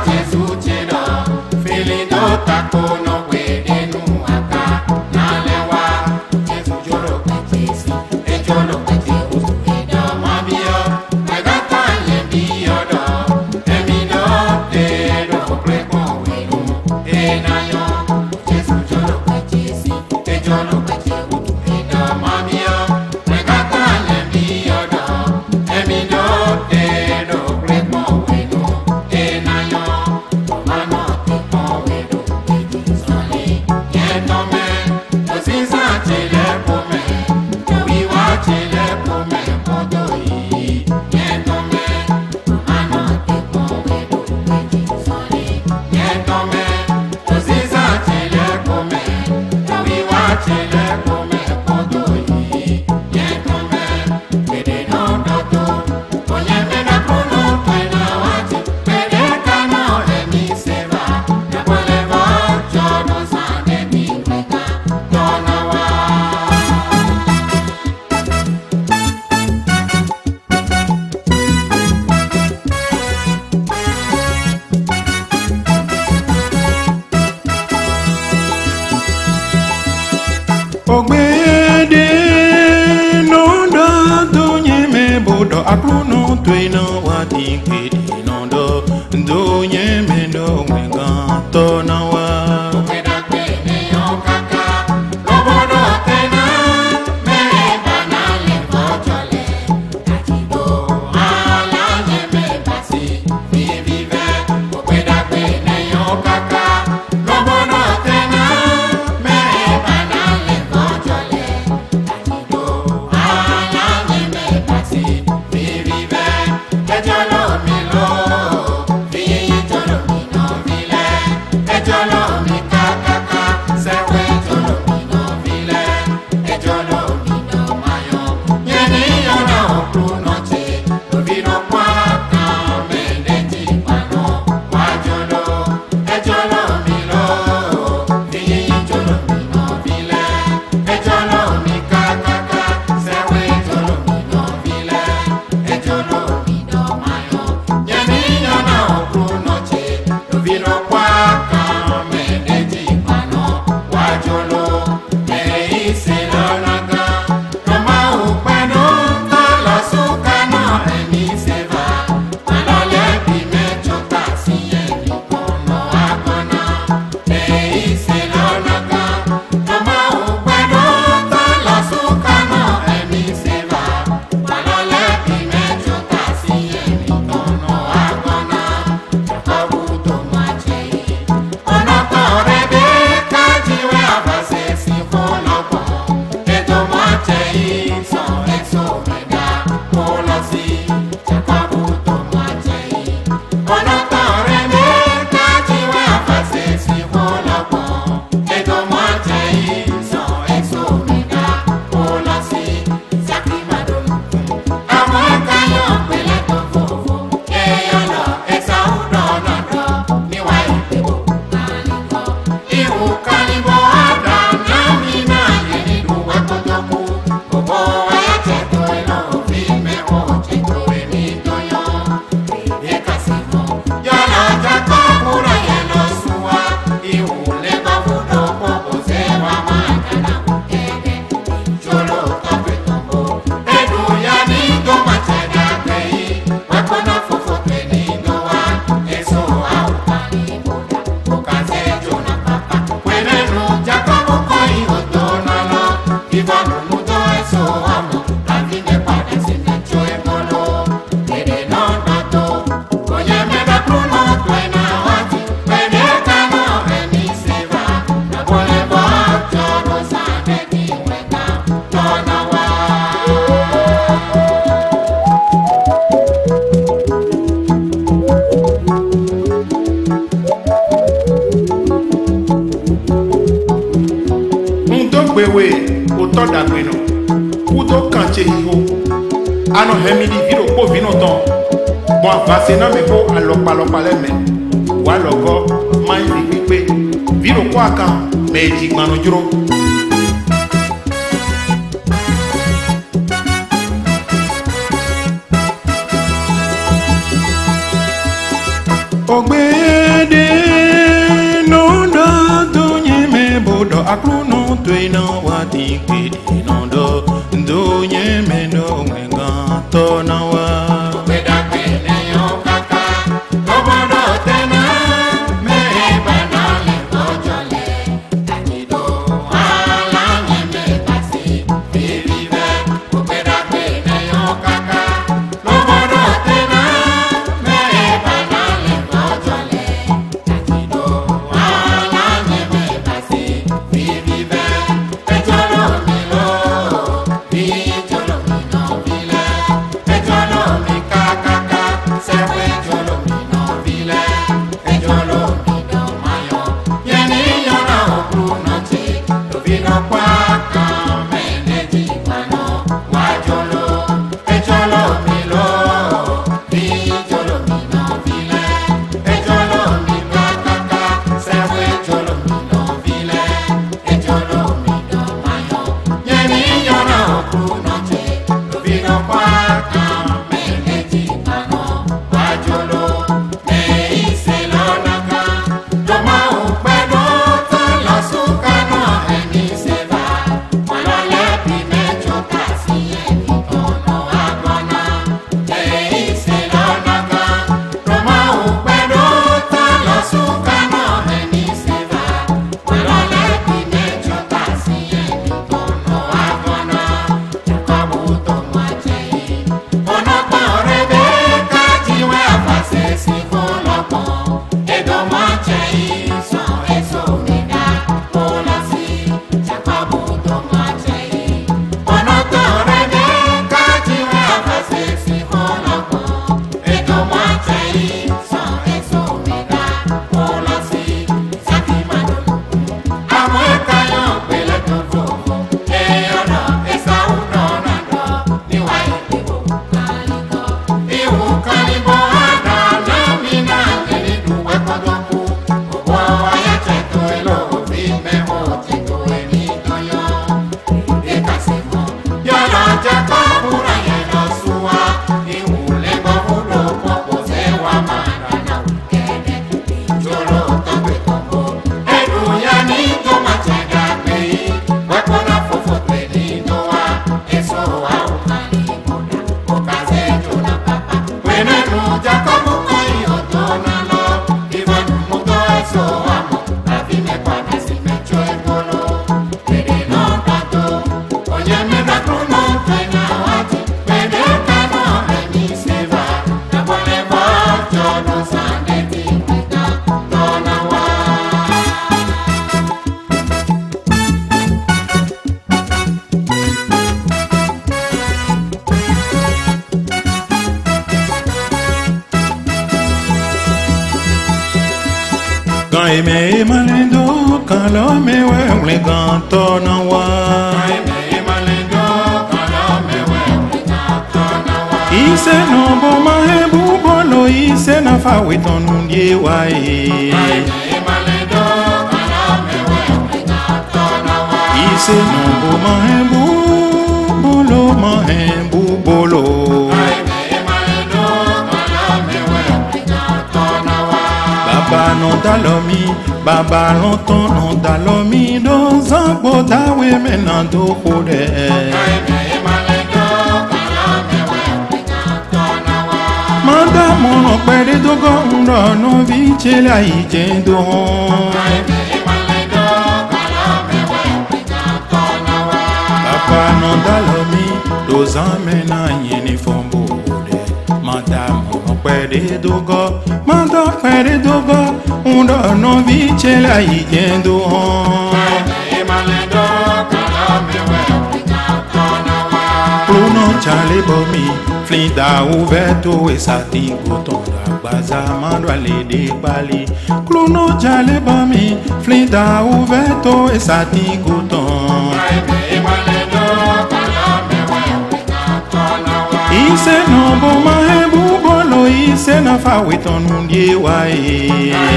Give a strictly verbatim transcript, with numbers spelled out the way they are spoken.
Ogbede no do do nyeme bodo akruno twena wati kwedi no do do nyeme do mega to na wa Ogbeda kwene yo kaka lobodo tena me bana le fojole atido ala nyeme basi vi vive Ogbeda kwene yo kaka lobodo tena me bana le fojole atido ala nyeme basi vi vive ejolo mi lo vi ejolo mi no vile ejolo mi kakaka sewe ejolo mi no vile ejolo mi no mayo nyeni yona okru noche vino kwa kamende tipano wajolo ejolo mi lo vi ejolo mi no vile ejolo mi kakaka sewe ejolo mi no vile ejolo mi no mayo nyeni yona okru noche vino kwa kamende tipano wajolo eise lanaga Roma upeno tala sukano emi seva alole bi mechoka siye mi kono agona eise lanaga Roma upeno tala sukano emi seva alole bi mechoka siye mi kono agona Kabuto machei Ono korebe kajiwe avase si fonopo Eto machei so exo mega polosi Kabuto machei Ono korebe kajiwe avase si fonopo Eto machei so exo mega polosi Sakri madolu Amaka yo pele to fofo Eyolo exa udono do Niwa ipebo kaliko Iwu kalibo adam Namina yeni duwa kotoku Kobo ya cheto elo Fime o cheto emi doyo Ede kasimo Yolo jako kura yelo suwa Iwu lego fudo Kobo sewa makana kukede Cholo tope tombo Edu ya ni goma cheda kei Wakono fofo teni doa Eso au kaliboda Okaze jona papa Wenenu Jacobo koi otonalo Ivano mudo eso amo Ravine pade sine choe molo Ede non dato Oye meda pruno tuena wati Wede kano emi seva Na bole bo Jodo sane ki weka Tona wa Ndo gbewe oto dagbeno kudo kanche hiho ano hemidi viro po vino ton bon avase na me po alopa le me wa logo mai li pipe viro kwa kan meji gbanu juro Ogbe de no do do nye me bodo aklu no twe no wati ke no do do nye me no ngenga to na wa Peda pene yo kaka Komodo tena Me banale kojole Tajido ala nyeme basi Vivive Peda pene yo kaka Komodo tena Me banale kojole Tajido ala nyeme basi Vivive Ejolo milo Vijolo mino vile Ejolo mi kakaka Sewe ejolo mino vile Ejolo mino mayo Yeni yona oku noche Lovino kwa kamene jipano Wajolo Ejolo milo Vijolo mino vile Ejolo mi kakaka Sewe ejolo mino vile Ejolo mino mayo Yeni yona oku noche Lovino kwa kamene jipano Wajolo Me ise lonaka Doma upedo Tala sukano Eni seva Walole pime choka Siye kikono agona Me ise lonaka Doma upedo Tala sukano Eni seva Walole pime choka Siye kikono agona Chakabuto mwachei Onopo Rebeka jiwe afase si kolopo Edo mwachei son eso mida polasi Chakabuto mwachei Onopo Rebeka jiwe afase si kolopo Edo mwachei son eso mida polasi Saki madolo Amweka yo pele tofofo Eyono esa uno nando Niwa ikibo kaliko Iwu kalibo ada Namina Eni duwe kodoku Obo waya cheto elo Vime ho cheto eni doyo Eka simo Yolo jako pura yelo suwa Iwu lego hulo popo Sewa manda na wikede Jolo tope kombo Edu ya ni toma chega pei Wekona fofo tweni doa Eso au kani boda Okaze jona papa Wenenu Jacobu koi otona lo Ivan muto eso amo Ravine kwa nasi mecho egolo Pede no kato Oye me da kruno Tena wati Pede kano emi seva Kabole bojo no sandeti Kwita Tona wa Kai me malendo kalo me we le ganto na wa Me malendo Kala mewe Wita tona wa ise no bo ma he bu bolo ise na fa we tonu die wa e Me malendo Kala mewe Wita tona wa ise no bo ma he bu bolo ma he bu bolo Me malendo Kala mewe Wita tona wa baba no dalomi baba lonton no dalomi do zango dawe me na do kode Me malendo Kala mewe Wita tona wa manda mono pere do go ndo no vi chela ije do Me malendo Kala mewe Wita tona wa papa no dalomi do zame na yeni fombo de manda mono pere do go manda pere do go ndo no vi chela ije do Me malendo Kala mewe Wita tona wa Pluno chale bomi flinda ouverto e satigo tonda baza mando ale de bali Pluno chale bomi flinda ouverto e satigo ton Me malendo Kala mewe Wita tona wa Ise no bo ma he bu bolo ise na fa we ton ndie wa e